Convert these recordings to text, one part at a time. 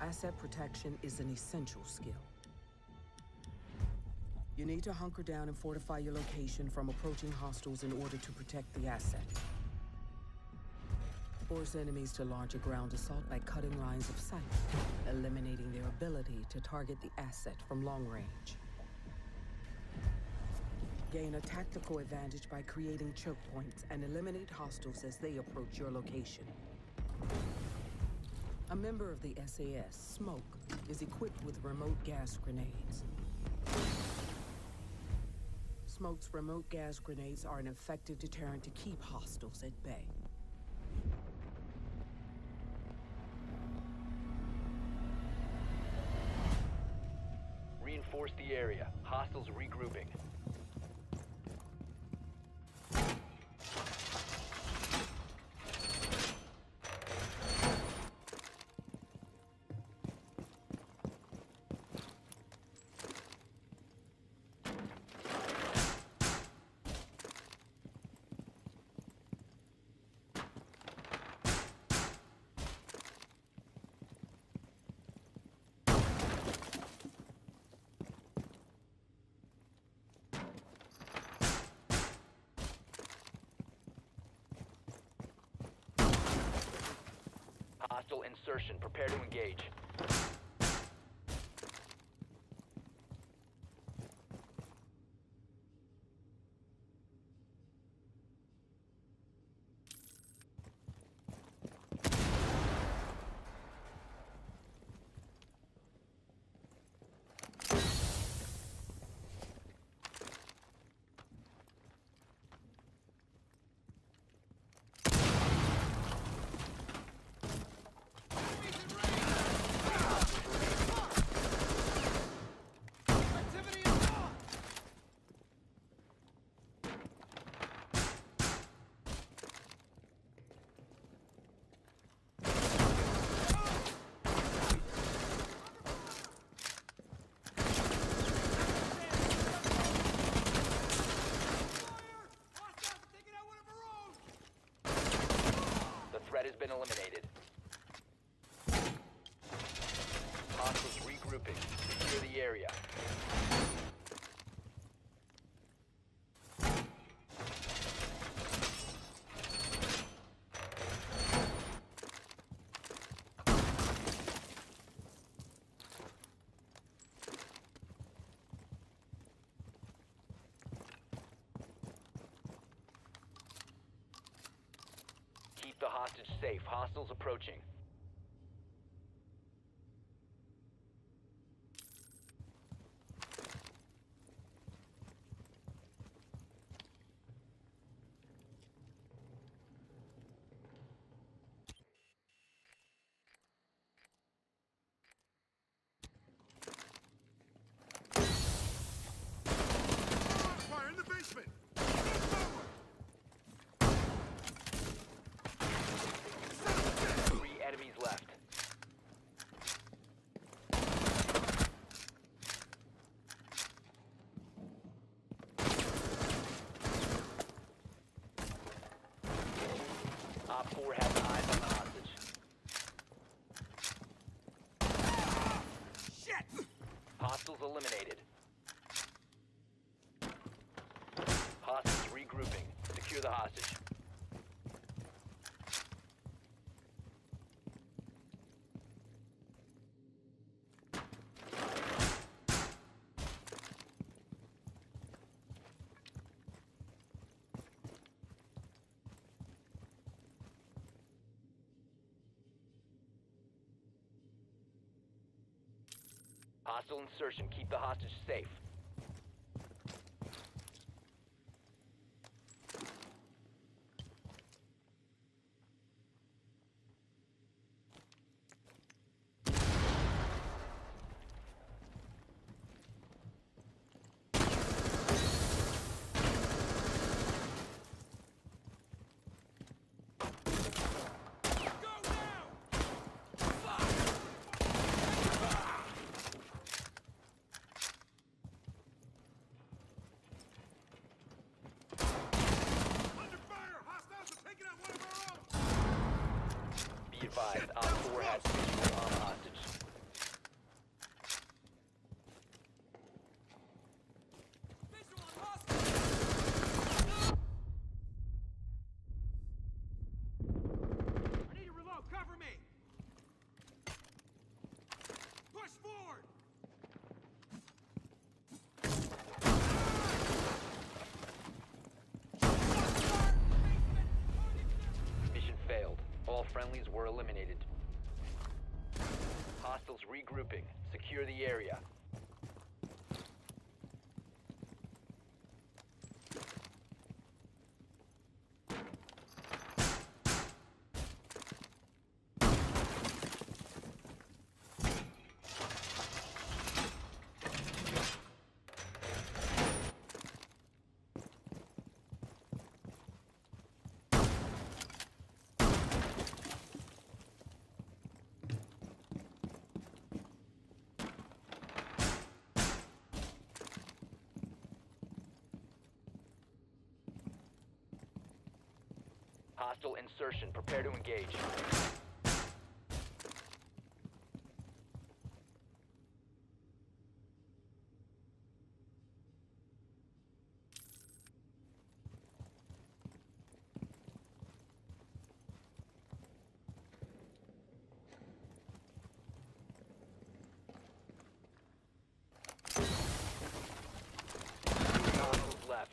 Asset protection is an essential skill. You need to hunker down and fortify your location from approaching hostiles in order to protect the asset. Force enemies to launch a ground assault by cutting lines of sight, eliminating their ability to target the asset from long range. Gain a tactical advantage by creating choke points and eliminate hostiles as they approach your location. A member of the SAS, Smoke, is equipped with remote gas grenades. Smoke's remote gas grenades are an effective deterrent to keep hostiles at bay. Reinforce the area. Hostiles regrouping. Hostile insertion. Prepare to engage. Threat has been eliminated. Hostiles regrouping. Secure the area. Keep the hostage safe. Hostiles approaching. Fire in the basement! Enemies left. Op 4 has eyes on the hostage. Shit! Hostiles eliminated. Hostiles regrouping. Secure the hostage. Hostile insertion. Keep the hostage safe. Be advised, Op 4 has visual on hostage. are eliminated. Hostiles regrouping. Secure the area. Hostile insertion. Prepare to engage. Hostiles left.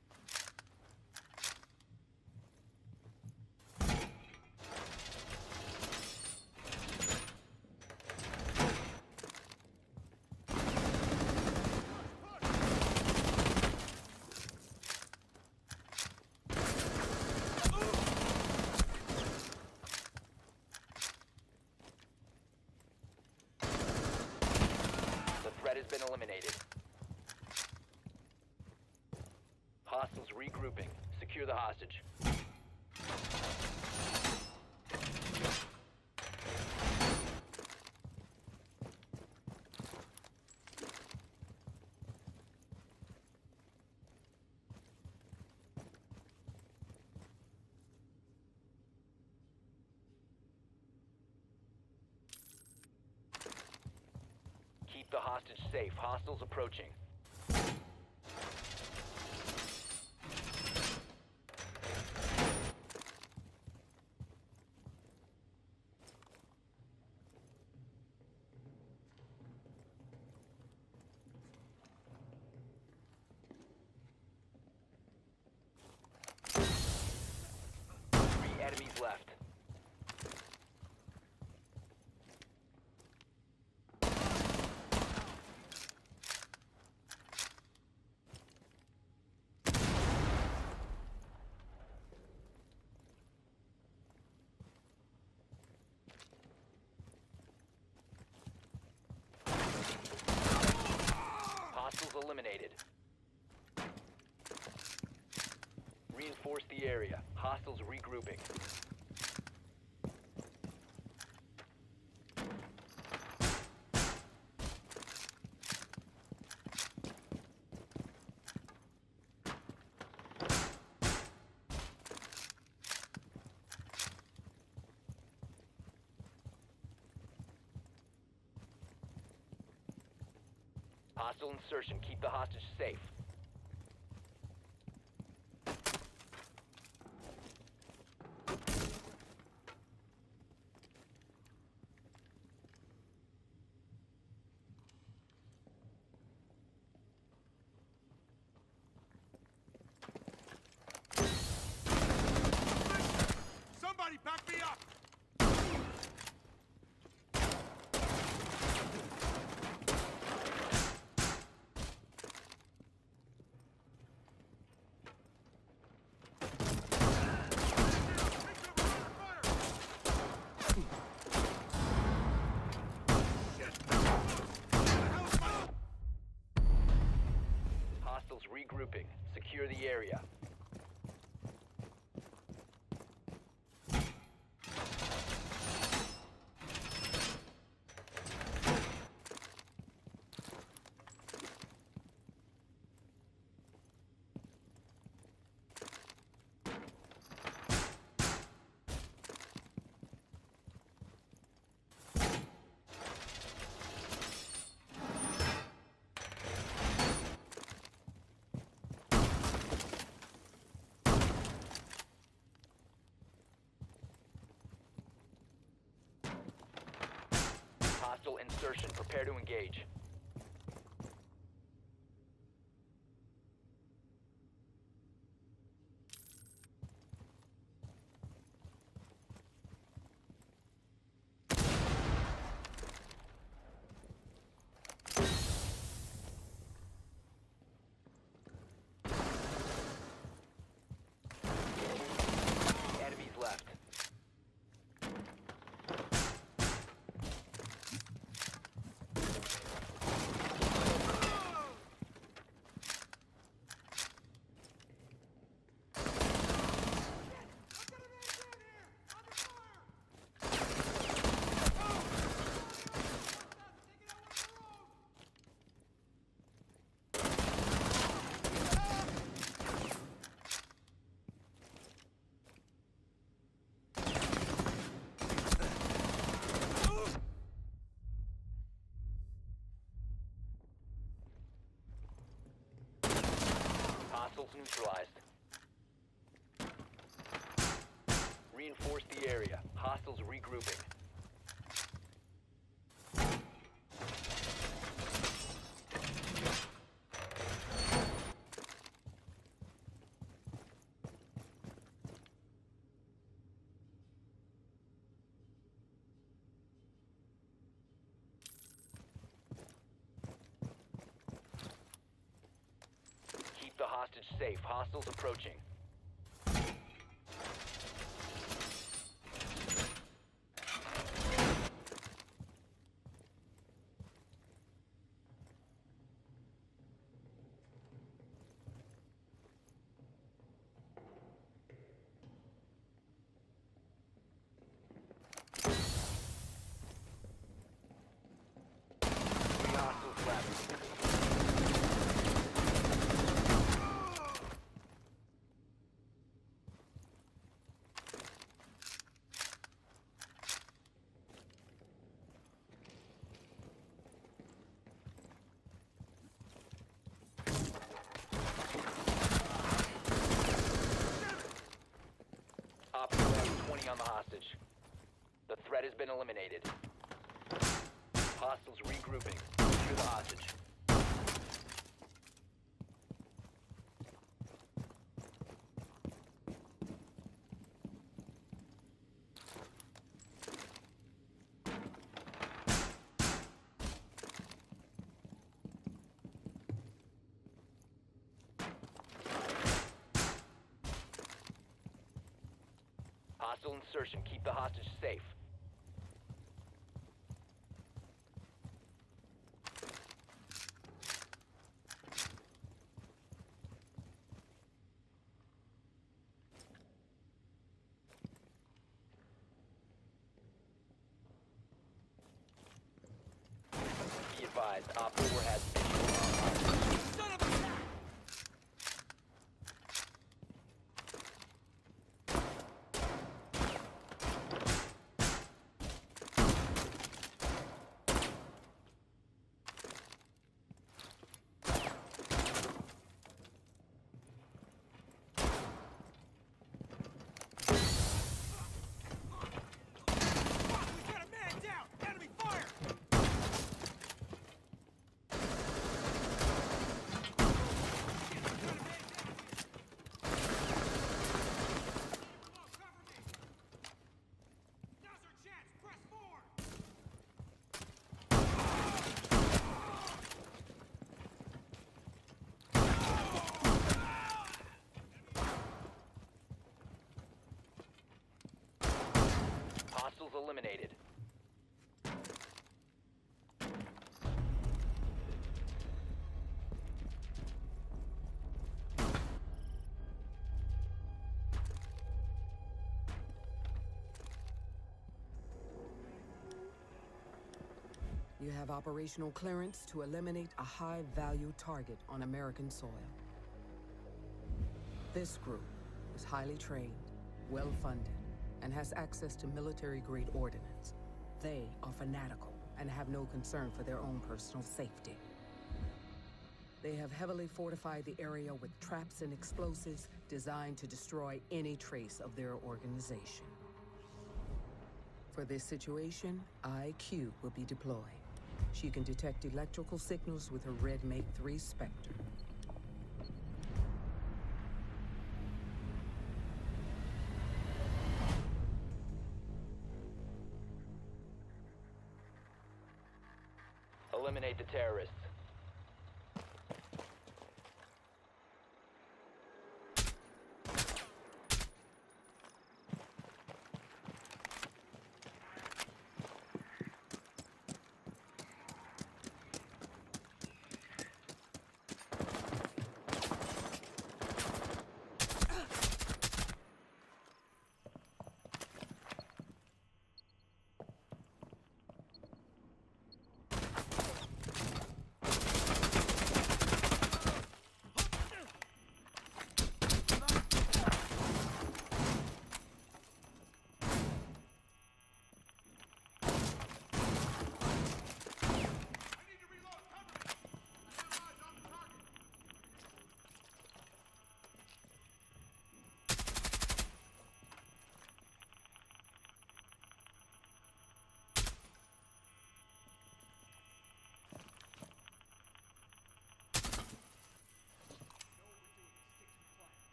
The threat has been eliminated. Hostiles regrouping. Secure the hostage. Keep the hostage safe. Hostiles approaching. Three enemies left. Hostiles eliminated. Reinforce the area. Hostiles regrouping. Hostile insertion. Keep the hostage safe. Somebody back me up! Hostiles regrouping. Secure the area. Hostile insertion. Prepare to engage. Hostiles neutralized. Reinforce the area. Hostiles regrouping. Keep the hostage safe. Hostiles approaching. Three hostiles left. Op 4 has 20 on the hostage. The threat has been eliminated. Hostiles regrouping. Secure the hostage. Hostile insertion. Keep the hostage safe. Be advised, Op 4 has visual on hostage. Son of a cat! We got a man down! Enemy fire! Now's our chance! Press forward! Hostiles eliminated. You have operational clearance to eliminate a high-value target on American soil. This group is highly trained, well-funded, and has access to military-grade ordnance. They are fanatical and have no concern for their own personal safety. They have heavily fortified the area with traps and explosives designed to destroy any trace of their organization. For this situation, IQ will be deployed. She can detect electrical signals with her Red Mate 3 Spectre. Eliminate the terrorists.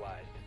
neutralized.